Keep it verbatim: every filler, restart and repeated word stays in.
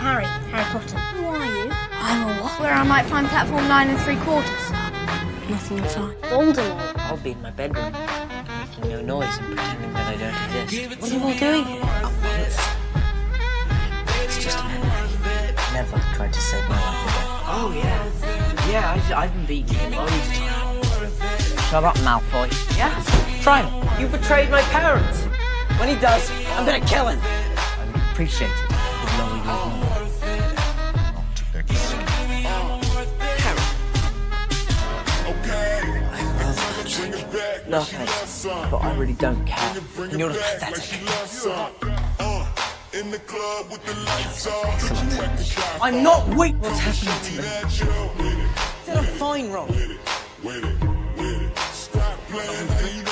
Harry, Harry Potter. Who are you? I'm a what? Where I might find platform nine and three quarters. Nothing you'll find. Voldemort. I'll be in my bedroom, making no noise and pretending that I don't exist. What are you all doing here? It's just a memory. Never tried to save my life again. Oh, yeah. Yeah, I've, I've been beaten you loads of times. Shut up, Malfoy. Yeah? Try me. You betrayed my parents. When he does, I'm gonna kill him. I would appreciate it if lower your voice. No thanks, but I really don't care. And you're pathetic. I'm not weak. What's happening to me? Did I fine, Ron?